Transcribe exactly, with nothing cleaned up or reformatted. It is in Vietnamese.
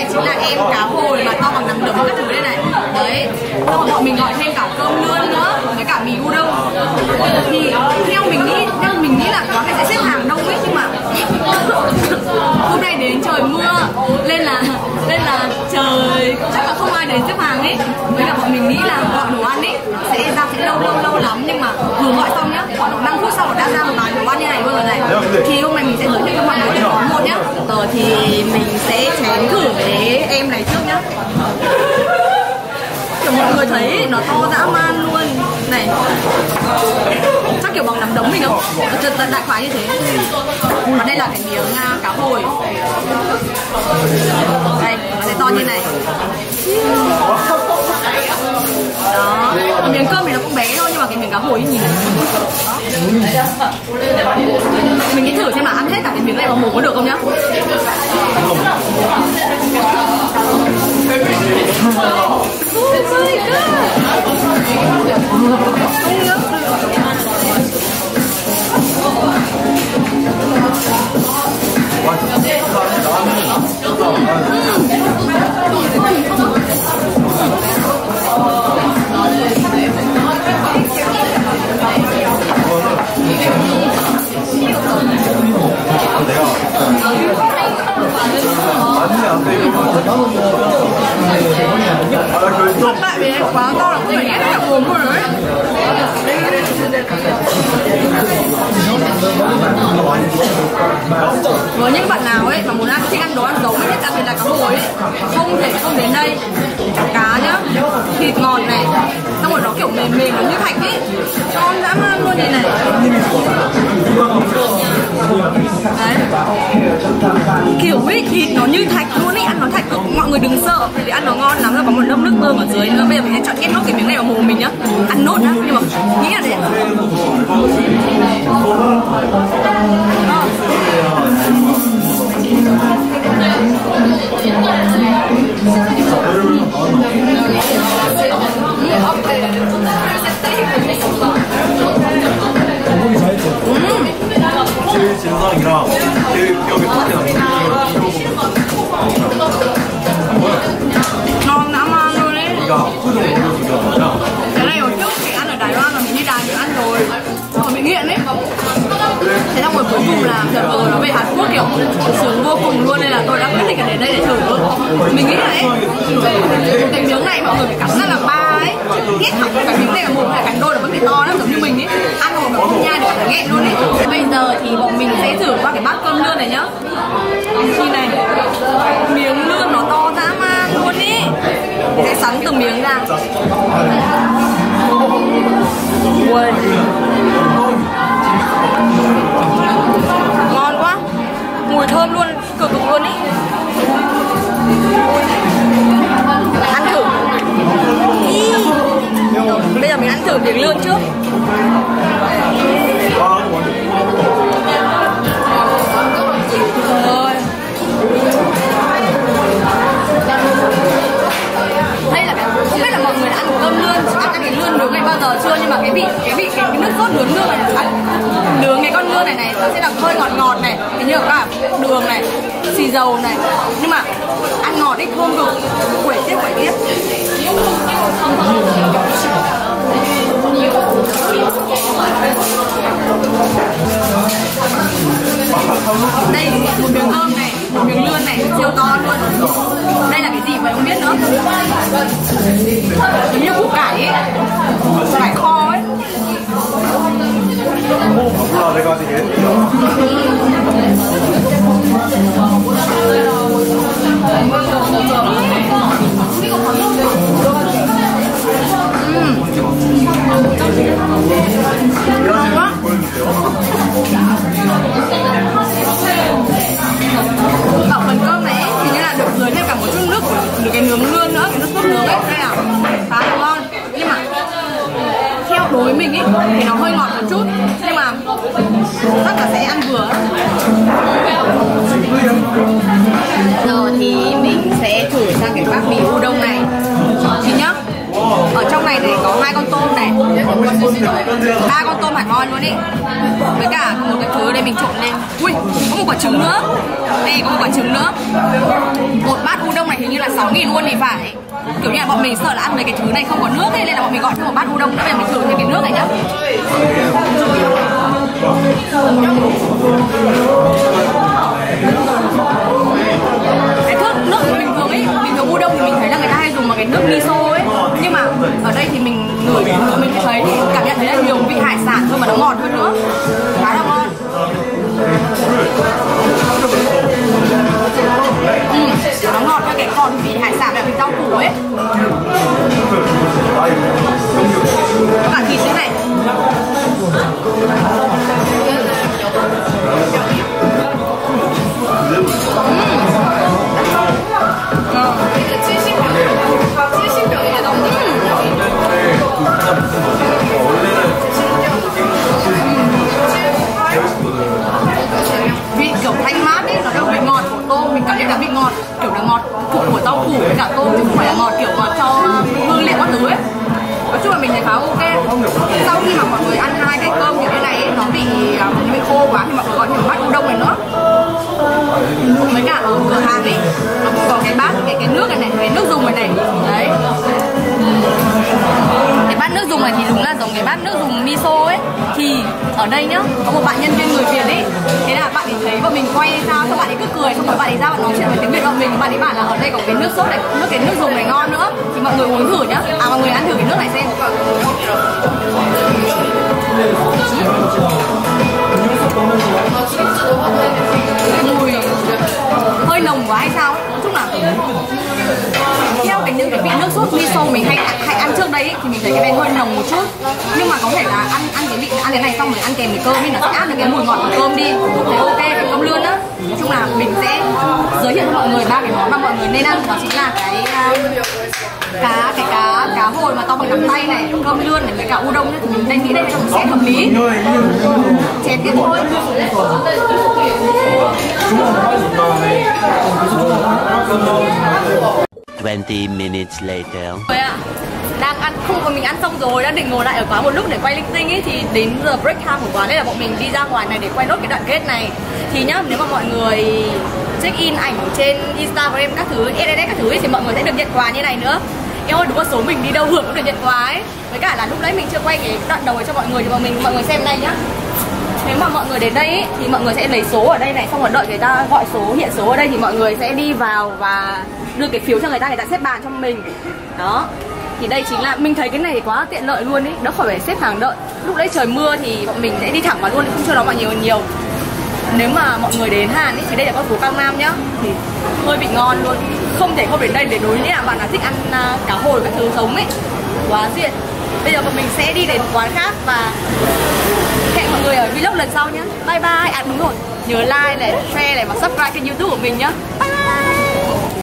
này chính là em cá hồi mà to bằng nắm đấm các thứ đây này. Đấy. Xong rồi bọn mình gọi thêm cả cơm lươn nữa với cả mì udon. Thì theo mình nghĩ, theo mình nghĩ là quán này sẽ xếp hàng đông ấy, nhưng mà hôm nay đến trời mưa nên là nên là trời chắc là không ai đến xếp hàng ấy. Với cả bọn mình nghĩ là gọi đồ ăn ấy sẽ ra sẽ lâu lâu lâu lắm, nhưng mà vừa gọi xong nhá, khoảng độ năm phút sau đã ra một bàn đồ ăn như này vừa này. Thì hôm nay mình sẽ giới thiệu cho mọi người để có một nhá. Ờ thì mình sẽ chén thử với em này trước nhá. Kiểu mọi người thấy nó to dã man luôn này, chắc kiểu bằng nắm đấm mình không? Thật là đại khái như thế. Và đây là cái miếng uh, cá hồi. Đây, nó sẽ to như này. Đó, miếng cơm thì nó cũng bé thôi, nhưng mà cái miếng cá hồi nhìn này. Mình nghĩ thử xem là ăn hết cả cái miếng này vào mồm có được không nhá. Thật tại vì quá to là cũng phải ghét cả mồm luôn rồi đấy. Với những bạn nào ấy mà muốn ăn thích ăn đồ ăn giống ấy, đặc biệt là cá hồi ấy, không thể không đến đây. Cá nhá, thịt ngọt này, xong rồi nó kiểu mềm mềm nó như thạch ấy, ngon dã man luôn như này. Đấy, kiểu ấy thịt nó như thạch luôn ấy, ăn nó thạch. Mọi người đừng sợ, vì ăn nó ngon lắm. Rồi có một lớp nước tương ở dưới nữa. Bây giờ mình sẽ chọn kết nốt cái miếng này vào mồm mình nhá. Ăn nốt nhá, nhưng mà nghĩ là đấy. 진상이랑 여기 ngon dã man luôn ấy. Cái này hồi trước mình ăn ở Đài Loan là mình đi Đài mình ăn rồi, xong rồi bị nghiện ấy. Thế xong rồi cuối cùng là đợt vừa rồi nó về Hàn Quốc kiểu sướng vô cùng luôn, nên là tôi đã quyết định là đến đây để thử. Mình nghĩ là đấy, cái miếng này mọi người phải cắn ra là ba ấy, ghét hẳn cái miếng này là một hay cắn đôi là vẫn phải to lắm, giống như mình ấy, ăn rồi mà không nhai được phải nghẹn luôn ấy. Bây giờ thì bọn mình sẽ thử qua cái bát cơm lươn này nhá. Khi này miếng lươn nó to dã man luôn ý, sẽ sắn từng miếng ra. Ui, ngon quá, mùi thơm luôn, cực cực luôn ý. Ăn thử. Ý. Bây giờ mình ăn thử miếng lươn trước. Rồi. Đây là cái, không biết là mọi người đã ăn cơm lươn, ăn cái lươn nướng này bao giờ chưa, nhưng mà cái vị cái vị cái, cái nước sốt nướng nướng này, ăn nướng cái con lươn này này nó sẽ là hơi ngọt ngọt này, hình như cả đường này, xì dầu này, nhưng mà ăn ngọt ít thơm cực, quẩy tiếp quẩy tiếp. Đây một miếng cơm này, một miếng lươn này siêu to luôn. Đây là cái gì mà không biết nữa, giống như củ cải ấy, củ cải kho ấy. Ngon quá. Ở phần cơm này thì như là được dưới thêm cả một chút nước của cái nướng lươn nữa, cái nước sốt nướng ấy, đây là khá là ngon. Nhưng mà theo đối với mình ấy thì nó hơi ngọt một chút, nhưng mà chắc là sẽ ăn vừa. Giờ thì mình sẽ thử sang cái bát mì udon này. Thì nhá, ở trong này thì có hai con tôm này, ba con tôm phải ngon luôn ý. Với cả một cái thứ đây mình trộn lên. Ui, có một quả trứng nữa. Đây có một quả trứng nữa. Một bát udon này hình như là sáu nghìn won thì phải. Kiểu như là bọn mình sợ là ăn mấy cái thứ này không có nước ấy, nên là bọn mình gọi thêm một bát udon nữa. Bây giờ mình thử thêm cái nước này nhá. Cái nước nước thì bình thường ấy, bình thường udon thì mình thấy là người ta hay dùng một cái nước miso ấy, nhưng mà ở đây thì mình ngửi mình thấy thì cảm nhận thấy là nhiều vị hải sản thôi mà nó ngọt hơn nữa, khá là ngon. Ừ, nó ngọt theo cái còn vị hải sản là vị rau củ ấy. Có cả thịt thế này. Vị kiểu thanh mát ấy, nó đâu vị ngọt của tôm, mình cảm nhận là vị ngọt kiểu là ngọt thuộc của rau củ với cả tôm chứ không phải là ngọt kiểu ngọt cho hương liệu các thứ ấy. Nói chung là mình thấy khá ok. Sau khi mà mọi người ăn hai cái cơm như thế này ấy, nó bị nó bị khô quá thì mọi người gọi thêm một bát udon này nữa. Với cả ở cửa hàng ấy nó cũng có cái bát cái cái nước này này, cái nước dùng này này đấy. Cái bát nước dùng này thì đúng là giống cái bát nước dùng miso ấy. Thì ở đây nhá, có một bạn nhân viên người Việt ấy, thế là bạn ấy thấy bọn mình quay sao, xong bạn ấy cứ cười, xong rồi bạn ấy ra bạn nói chuyện với tiếng Việt bọn mình, bạn ấy bảo là ở đây có cái nước sốt này, nước cái nước dùng này ngon nữa, thì mọi người uống thử nhá, à mọi người ăn thử cái nước này xem. Mùi hơi nồng quá hay sao ấy, nói chung là theo cái những cái vị nước sốt miso mình hay hay ăn trước đây ấy, thì mình thấy cái này hơi nồng một chút, nhưng mà có thể là ăn ăn cái vị ăn cái này xong rồi ăn kèm với cơm thì nó sẽ áp được cái mùi ngọt của cơm đi, cũng thấy ok. Cái cơm lươn á, nói chung là mình sẽ giới thiệu cho mọi người ba cái món mà mọi người nên ăn, đó chính là cái um, cá cái cá cá hồi mà to bằng nắm tay này, cơm lươn này với cả udon ấy, thì mình đang nghĩ đây là một set hợp lý. Chén tiếp thôi. twenty minutes later. Rồi ạ, đang ăn không còn mình ăn xong rồi, đang định ngồi lại ở quán một lúc để quay linh tinh ấy, thì đến giờ break time của quán, nên là bọn mình đi ra ngoài này để quay nốt cái đoạn kết này. Thì nhá, nếu mà mọi người check in ảnh trên Instagram các thứ, ét en ét các thứ ấy, thì mọi người sẽ được nhận quà như này nữa. Em ơi, đúng là số mình đi đâu hưởng cũng được nhận quà ấy. Với cả là lúc nãy mình chưa quay cái đoạn đầu ấy cho mọi người, thì mọi mình mọi người xem đây nhá. Nếu mà mọi người đến đây ấy, thì mọi người sẽ lấy số ở đây này, xong rồi đợi người ta gọi số, hiện số ở đây thì mọi người sẽ đi vào và đưa cái phiếu cho người ta, người ta xếp bàn cho mình. Đó. Thì đây chính là, mình thấy cái này quá tiện lợi luôn ấy, đỡ khỏi phải xếp hàng đợi. Lúc đấy trời mưa thì bọn mình sẽ đi thẳng vào luôn, không cho nó vào nhiều nhiều. Nếu mà mọi người đến Hàn ấy, thì đây là con phố Cang Nam nhá, thì hơi bị ngon luôn. Không thể không đến đây để đối với bạn nào thích ăn uh, cá hồi các thứ sống ấy, quá duyệt. Bây giờ bọn mình sẽ đi đến quán khác và hẹn mọi người ở vlog lần sau nhé. Bye bye. À đúng rồi, nhớ like này, share này và subscribe kênh YouTube của mình nhá. Bye bye.